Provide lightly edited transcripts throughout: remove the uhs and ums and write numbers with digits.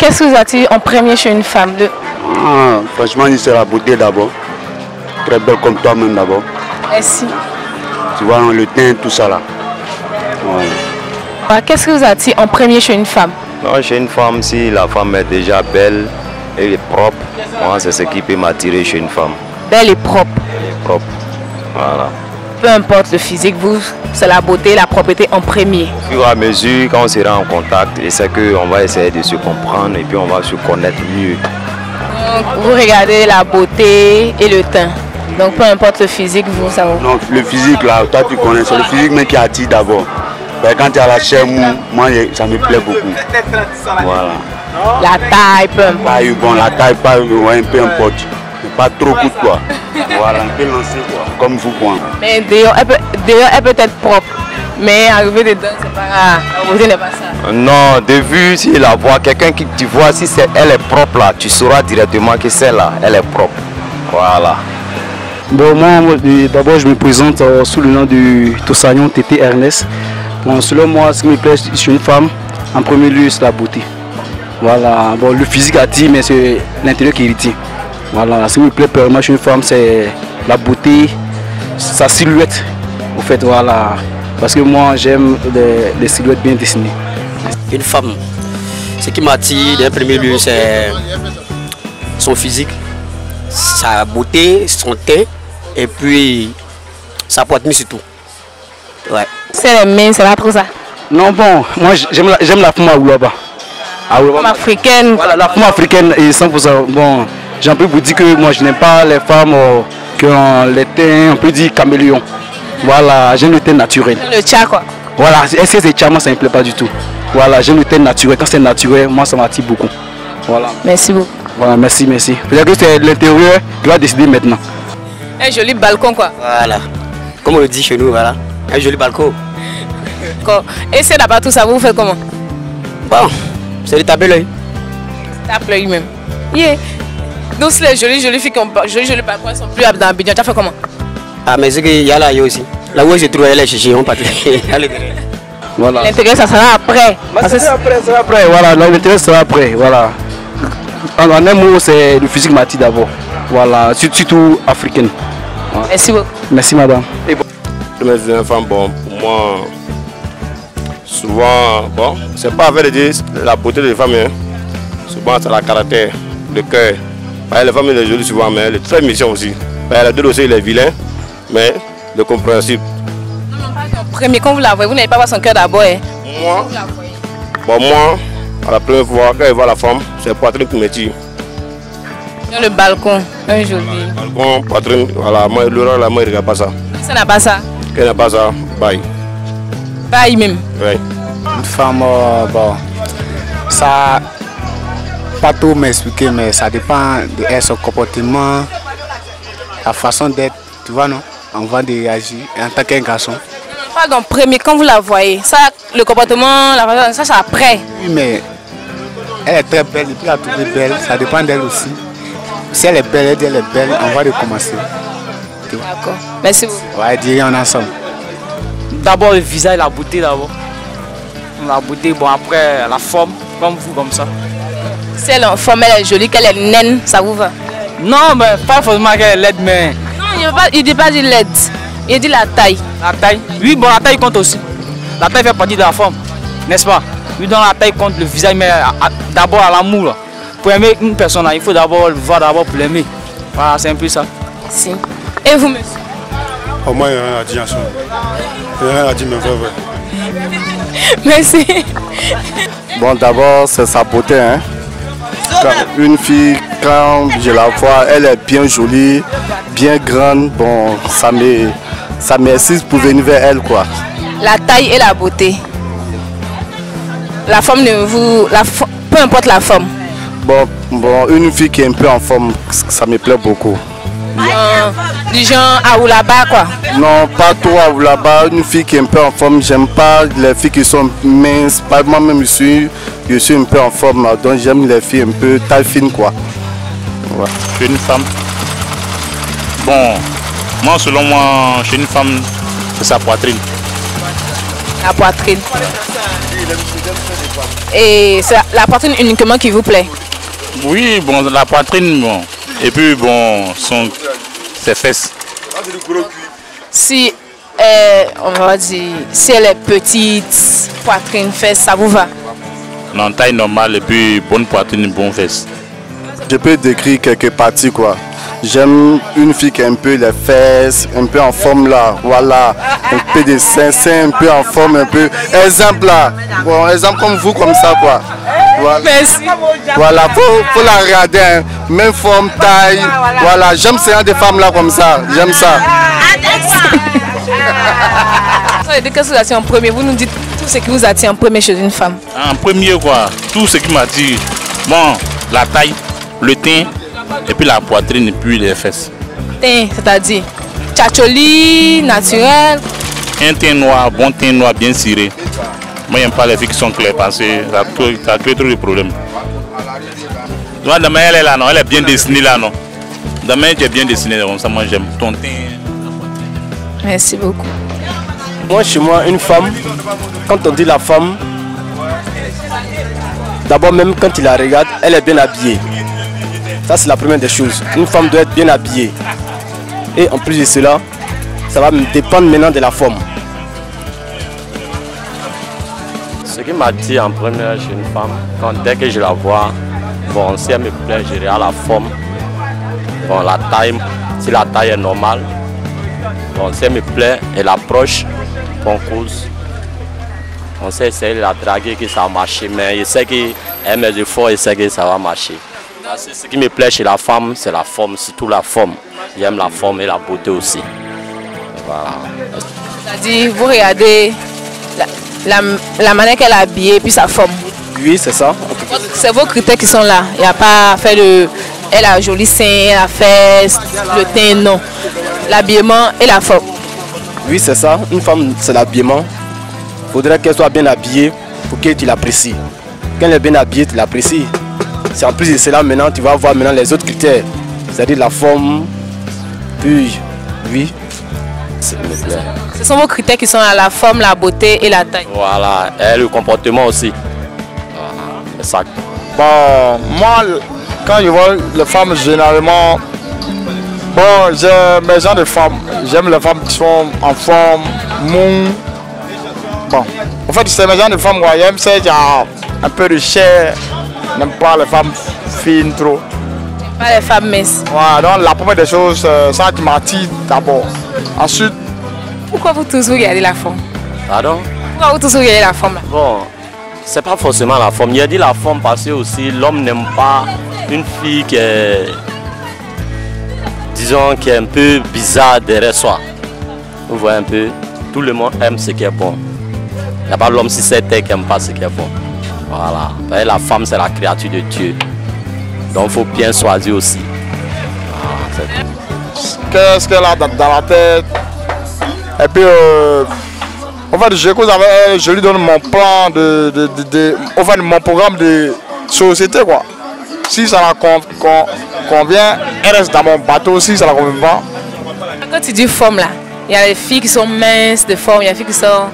Qu'est-ce que vous attire en premier chez une femme Franchement, c'est la beauté d'abord. Très belle comme toi-même d'abord. Merci. Tu vois, le teint, tout ça là. Ouais. Qu'est-ce que vous attire en premier chez une femme? Non, chez une femme, si la femme est déjà belle, elle est propre, moi c'est ce qui peut m'attirer chez une femme. Belle et propre. Elle est propre, voilà. Peu importe le physique, vous, c'est la beauté, la propreté en premier. Au fur et à mesure, quand on sera en contact, et c'est qu'on va essayer de se comprendre et puis on va se connaître mieux. Donc, vous regardez la beauté et le teint. Donc peu importe le physique, vous, ça vous... Non, le physique là, toi tu connais, c'est le physique mais qui attire d'abord. Quand tu as la chair mou, moi ça me plaît beaucoup. Voilà. La taille, peu importe. Bon, la taille, pas, ouais, peu importe. Pas trop coûte quoi. Voilà, on peut lancer quoi, comme vous quoi. Mais d'ailleurs, elle peut être propre. Mais arriver dedans, c'est pas... La beauté n'est pas ça. Non, de vue, si la voit, quelqu'un qui tu vois, si elle est propre là, tu sauras directement que celle-là, elle est propre. Voilà. Bon, moi, d'abord, je me présente sous le nom de Tossagnon Tété Ernest. Bon, selon moi, ce qui me plaît chez une femme, en premier lieu, c'est la beauté. Voilà, bon, le physique attire, mais c'est l'intérieur qui retient. Voilà, ce qui me plaît vraiment chez une femme, c'est la beauté, sa silhouette. Au fait, voilà, parce que moi, j'aime les silhouettes bien dessinées. Une femme, ce qui m'attire d'un premier lieu, c'est son physique, sa beauté, son teint, et puis sa poitrine surtout. Ouais. C'est les mains, c'est pas trop ça. Non, bon, moi j'aime la femme à Oulaba. Femme africaine. Voilà, la femme africaine et 100%. Bon, j'en peux vous dire que moi je n'aime pas les femmes qui ont les teints, on peut dire caméléon. Voilà, j'aime le teint naturel. Le tcha quoi. Voilà, est-ce que c'est tcha, moi ça ne me plaît pas du tout. Voilà, j'aime le teint naturel. Quand c'est naturel, moi ça m'attire beaucoup. Voilà. Merci beaucoup. Voilà, merci. Peut-être que c'est l'intérieur qui va décider maintenant. Un joli balcon quoi. Voilà. Comme on le dit chez nous, voilà. Un joli balcon. Et c'est là-bas tout ça, vous faites comment? Bon, c'est le taper l'œil. Tape l'œil même. Yeah. Donc si les jolies filles qui ont joli balcon, elles sont plus dans Abidjan, tu as fait comment? Ah mais c'est qu'il y a là aussi. Là où je trouve elle est cherchée, on partit. Voilà. L'intérieur ça sera après. Ça sera après, voilà, l'intérieur sera après, voilà. En un mot, c'est le physique m'attire d'abord. Voilà, surtout africaine. Voilà. Merci beaucoup. Merci madame. Une femme, bon, pour moi, souvent, bon, c'est pas avec la beauté des femmes, hein. Souvent c'est le caractère, le cœur. Les femmes sont jolies souvent, mais elle est très méchante aussi. Elle deux aussi, il est vilain, mais le compréhensible. Premier, quand vous la voyez, vous n'avez pas voir son cœur d'abord. Hein? Moi, à la première fois, quand je vois la femme, c'est poitrine qui me tire. Dans le balcon, un joli. Balcon, poitrine, voilà, moi, il ne regarde pas ça. Ça n'a pas ça. Qu'elle n'a pas ça, bye. Bye même. Oui. Une femme, bon, ça, pas tout m'expliquer, mais ça dépend de elle, son comportement, la façon d'être, tu vois, non? On va réagir en tant qu'un garçon. Pardon, premier, quand vous la voyez, ça, le comportement, la façon, ça c'est après. Oui, mais elle est très belle, et puis la trouver belle, ça dépend d'elle aussi. Si elle est belle, elle dit elle est belle, on va recommencer. D'accord, merci beaucoup. On va dire en ensemble. D'abord le visage, la beauté d'abord. La beauté, bon après la forme, comme vous, comme ça. Si elle est en forme, elle est jolie, qu'elle est naine, ça vous va? Non, mais pas forcément qu'elle est laide, mais... Non, il dit pas du laide, il dit la taille. La taille? Oui, bon la taille compte aussi. La taille fait partie de la forme, n'est-ce pas? Oui, dans la taille compte le visage, mais d'abord à l'amour. Pour aimer une personne, il faut d'abord le voir d'abord pour l'aimer. Voilà, c'est un peu ça. Si. Et vous, monsieur? Au moins, il y a rien à dire ensemble. Il y a rien à dire, mais vrai. Merci. Bon, d'abord, c'est sa beauté. Hein. Une fille, quand je la vois, elle est bien jolie, bien grande. Bon, ça m'excite pour venir vers elle, quoi. La taille et la beauté. La forme de vous... peu importe la forme. Bon, une fille qui est un peu en forme, ça me plaît beaucoup. Du genre à Oulaba quoi? Non, pas trop à Oulaba. Une fille qui est un peu en forme, j'aime pas les filles qui sont minces. Moi-même, je suis un peu en forme, donc j'aime les filles un peu taille fine quoi. Ouais. Chez une femme, bon, moi selon moi, chez une femme, c'est sa poitrine. La poitrine. Et c'est la poitrine uniquement qui vous plaît? Oui, bon, la poitrine, bon. Et puis, bon, ses fesses. Si, on va dire, si elle est petite, poitrine, fesses, ça vous va? Non, taille normale et puis bonne poitrine, bonne fesses. Je peux décrire quelques parties, quoi. J'aime une fille qui a un peu les fesses, un peu en forme là, voilà, un peu de seins, un peu en forme, un peu. Exemple là, bon, exemple comme vous, comme ça, quoi. Voilà, voilà, faut la regarder, hein. Même forme, taille, voilà, j'aime ces gens de femmes là comme ça, j'aime ça. Qu'est-ce que vous attire en premier? Vous nous dites tout ce qui vous attire en premier chez une femme. En premier, quoi, tout ce qui m'attire, bon, la taille, le teint, et puis la poitrine, et puis les fesses. Teint, c'est-à-dire tchatcholi, naturel. Un teint noir, bon teint noir, bien ciré. Moi, j'aime pas les filles qui sont claires parce que ça crée trop de problèmes. Demain, elle est là, non? Elle est bien dessinée là, non? Demain, tu es bien dessiné, comme ça, moi, j'aime ton teint. Merci beaucoup. Moi, chez moi, une femme, quand on dit la femme, d'abord, même quand il la regarde, elle est bien habillée. Ça, c'est la première des choses. Une femme doit être bien habillée. Et en plus de cela, ça va me dépendre maintenant de la forme. Ce qui m'attire en première chez une femme, dès que je la vois, bon, si elle me plaît, je regarde la forme. Bon, la taille, si la taille est normale, bon, si elle me plaît, elle approche, on cause. On sait essayer de la draguer, que ça va marcher, mais je sais qu'elle met du fort, je sais que ça va marcher. Ce qui me plaît chez la femme, c'est la forme, surtout la forme. J'aime la forme et la beauté aussi. Voilà. C'est-à-dire, vous regardez la manière qu'elle est habillée, puis sa forme. Oui, c'est ça. C'est vos critères qui sont là. Il n'y a pas fait de... Elle a un joli sein, la fesse, le teint, non. L'habillement et la forme. Oui, c'est ça. Une femme, c'est l'habillement. Il faudrait qu'elle soit bien habillée pour que tu l'apprécies. Quand elle est bien habillée, tu l'apprécies. C'est en plus de cela, maintenant, tu vas voir maintenant les autres critères. C'est-à-dire la forme, puis, oui. Ce sont vos critères qui sont là, la forme, la beauté et la taille. Voilà, et le comportement aussi. C'est ça. Bon, moi, quand je vois les femmes, généralement, bon, j'aime mes gens de femmes. J'aime les femmes qui sont en forme, mou. Bon, en fait, c'est mes gens de femmes, quoi. J'aime ça, il y a un peu de chair. Je n'aime pas les femmes fines trop. Pas les femmes minces. Voilà, donc la première des choses, ça qui m'attire d'abord. Ensuite. Pourquoi vous tous regardez la forme? Pardon? Pourquoi vous tous regardez la forme là? Bon, c'est pas forcément la forme. Il a dit la forme parce que aussi l'homme n'aime pas une fille qui est, disons, qui est un peu bizarre derrière soi. Vous voyez un peu, tout le monde aime ce qui est bon. Il n'y a pas l'homme si c'est qui n'aime pas ce qui est bon. Voilà. Et la femme, c'est la créature de Dieu. Donc il faut bien choisir aussi. Voilà, qu'est-ce qu'elle a dans la tête? Et puis, en fait, je lui donne mon plan mon programme de société, quoi. Si ça la convient, elle reste dans mon bateau. Si ça la convient pas. Quand tu dis forme là, il y a les filles qui sont minces de forme, il y a les filles qui sont...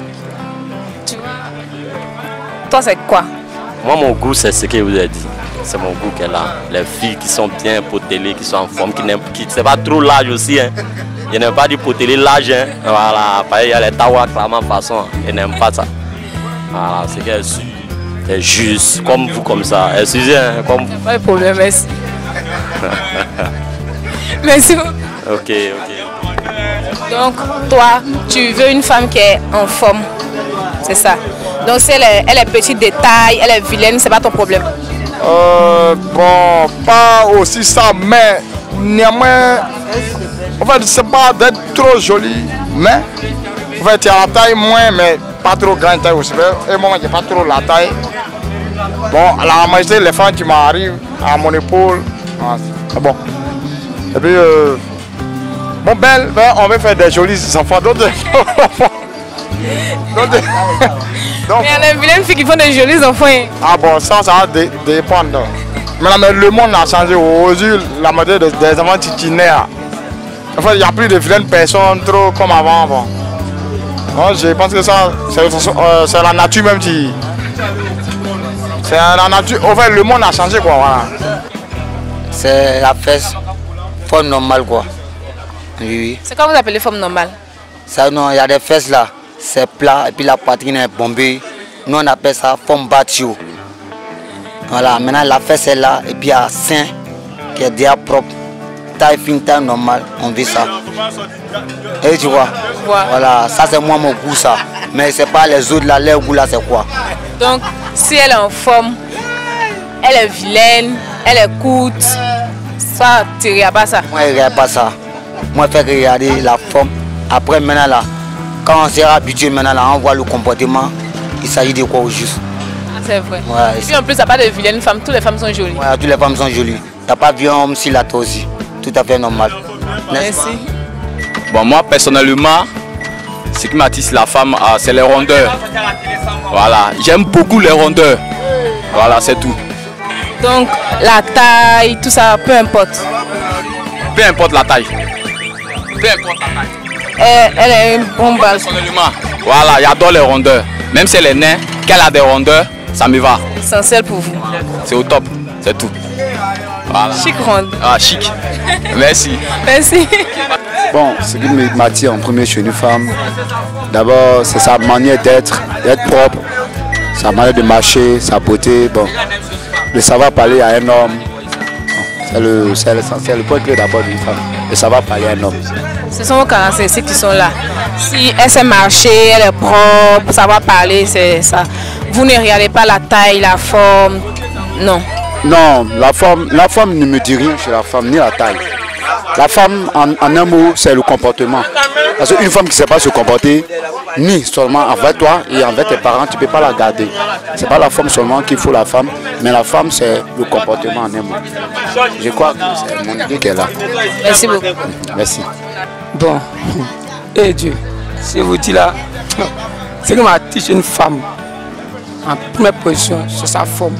Tu vois? Toi, c'est quoi? Moi, mon goût, c'est ce que vous avez dit. C'est mon goût qu'elle a. Les filles qui sont bien potélées, qui sont en forme, qui n'aiment pas trop l'âge aussi. Hein. Je n'aime pas du potelé l'âge. Hein. Voilà. Il y a les tawa clairement façon. Je n'aime pas ça. Voilà. C'est qu'elle est juste, comme vous, comme ça. Excusez, hein, comme vous. Pas de problème, merci. Merci. Ok. Donc, toi, tu veux une femme qui est en forme. C'est ça. Donc, si elle est petite de taille, elle est vilaine, c'est pas ton problème. Bon, pas aussi ça, mais néanmoins, en fait, c'est pas d'être trop joli, mais en fait, il y a la taille moins, mais pas trop grande taille aussi. Et moi, j'ai pas trop la taille. Bon, la majorité des femmes qui m'arrivent à mon épaule, c'est bon. Et puis, bon, belle, on va faire des jolis enfants, d'autres. Mais il y a des vilaines filles qui font des jolis enfants. Ah bon, ça va dépendre. Mais le monde a changé. Aujourd'hui, la majorité des enfants titinaires. En fait, il n'y a plus de vilaines personnes trop comme avant. Non, je pense que ça, c'est la nature même qui... C'est la nature. En fait, le monde a changé, quoi. Voilà. C'est la fesse, forme normale, quoi. Oui. C'est quoi vous appelez forme normale? Ça, non, il y a des fesses là, c'est plat, et puis la poitrine est bombée. Nous, on appelle ça forme batio. Voilà, maintenant la fesse est là, et puis il y a sein qui est déjà propre. Taille fine, taille normale, on dit ça. Et tu vois, voilà, ça c'est moi mon goût, ça. Mais c'est pas les autres là, leur goût là, c'est quoi? Donc, si elle est en forme, elle est vilaine, elle est courte, ça, tu ne regardes pas ça? Moi, je ne regarde pas ça. Moi, je fais regarder la forme. Après, maintenant là, quand on s'est habitué, maintenant là, on voit le comportement, il s'agit de quoi au juste. C'est vrai. Ouais, et puis en plus, il n'y a pas de vilaines femmes, toutes les femmes sont jolies. Ouais, toutes les femmes sont jolies. Il n'y a pas de vilain homme si là, toi aussi. Tout à fait normal. Merci. Bon, moi, personnellement, ce qui m'attire la femme, c'est les rondeurs. Voilà, j'aime beaucoup les rondeurs. Voilà, c'est tout. Donc, la taille, tout ça, peu importe. Peu importe la taille. Peu importe la taille. Elle est une bombe. Voilà, j'adore les rondeurs. Même si elle est naine, qu'elle a des rondeurs, ça me va. Essentiel pour vous. C'est au top, c'est tout. Voilà. Chic ronde. Ah, chic. Merci. Merci. Bon, ce qui m'attire en premier chez une femme, d'abord, c'est sa manière d'être propre, sa manière de marcher, sa beauté, bon, le savoir parler à un homme. C'est l'essentiel, le point clé d'abord d'une femme, le savoir parler à un homme. Ce sont vos caractéristiques qui sont là. Si elle sait marcher, elle est propre, savoir parler, c'est ça. Vous ne regardez pas la taille, la forme, non. Non, la forme ne me dit rien chez la femme, ni la taille. La femme, en un mot, c'est le comportement. Parce qu'une femme qui ne sait pas se comporter, ni seulement envers toi et envers tes parents, tu ne peux pas la garder. Ce n'est pas la forme seulement qu'il faut la femme, mais la femme, c'est le comportement en un mot. Je crois que c'est mon idée qui est là. Merci beaucoup. Merci. Bon, et Dieu, je vous dis là, ce qui m'attire chez une femme, en première position, c'est sa forme.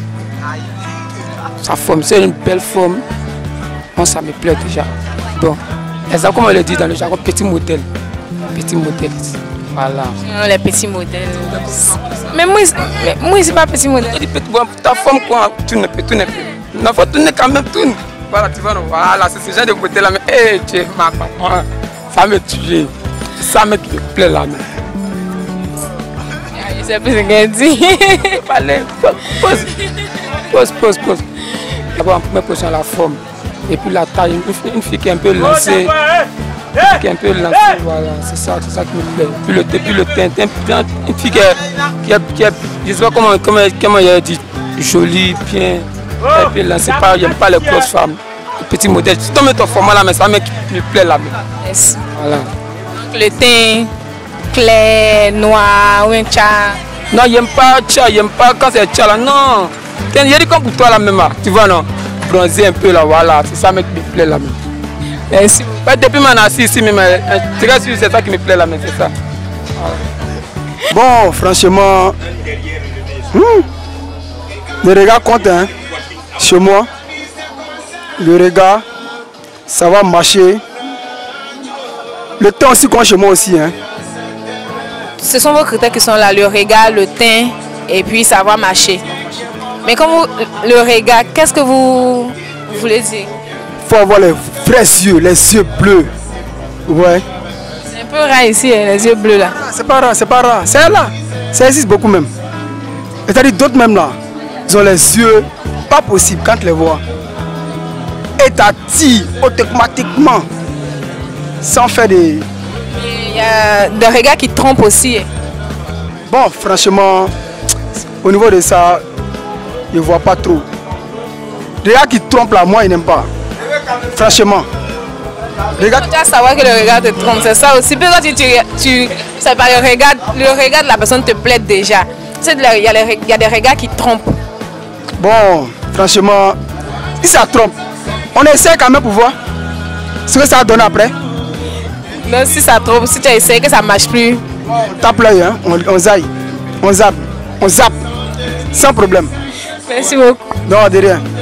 Sa forme, c'est une belle forme. Bon, ça me plaît déjà. Bon, exactement comme on le dit dans le jargon, petit modèle. Petit modèle. Voilà. Les petits modèles. Mais moi, c'est pas petit modèle. Bon, ta forme, quoi, tourne, tourne. Il faut tourner quand même, tourne. Voilà, tu vois, voilà, c'est ce genre de modèle là. Mais, hé, Dieu, ma papa, ça me tue. Ça me plaît là. Je sais plus ce qu'elle dit. Pause. D'abord, en première position, la forme. Et puis la taille, une fille qui est un peu lancée. Voilà, c'est ça qui me plaît. Puis le teint, une fille qui est, je sais pas comment il a dit, jolie, bien, et puis lancée, j'aime pas les grosses femmes, les petits modèles. Si tu mets ton format là, mais ça me plaît là. Yes. Voilà. Le teint clair, noir, ou un tcha. Non, j'aime pas tcha, j'aime pas quand c'est tcha là, non. Il y a des comme pour toi là même, tu vois non, bronzer un peu là, voilà, c'est ça qui me plaît là même. Merci. Depuis que je suis ici, c'est ça qui me plaît là, mais c'est ça. Bon, franchement, le regard compte, hein, chez moi. Le regard, ça va marcher. Le temps aussi compte chez moi aussi. Hein. Ce sont vos critères qui sont là, le regard, le teint, et puis ça va marcher. Mais comme le regard, qu'est-ce que vous voulez dire? Il faut avoir les vrais yeux, les yeux bleus. Ouais. C'est un peu rare ici, hein, les yeux bleus là. C'est pas rare. C'est là. Ça existe beaucoup même. C'est-à-dire d'autres même là, ils ont les yeux pas possibles quand tu les vois. Et t'attirent automatiquement. Sans faire des... Il y a des regards qui trompent aussi. Bon, franchement, au niveau de ça, je ne vois pas trop. Les regards qui trompent là, moi, ils n'aiment pas. Franchement. Regarde. Tu dois savoir que le regard te trompe, c'est ça aussi. Parce que c'est pas le regard de la personne te plaît déjà. Il y a des regards qui trompent. Bon, franchement, si ça trompe, on essaie quand même pour voir ce que ça a donné après. Non, si ça trompe, si tu as essayé que ça ne marche plus. On tape l'œil, hein? On zappe, on zappe, sans problème. Merci beaucoup. Non, de rien.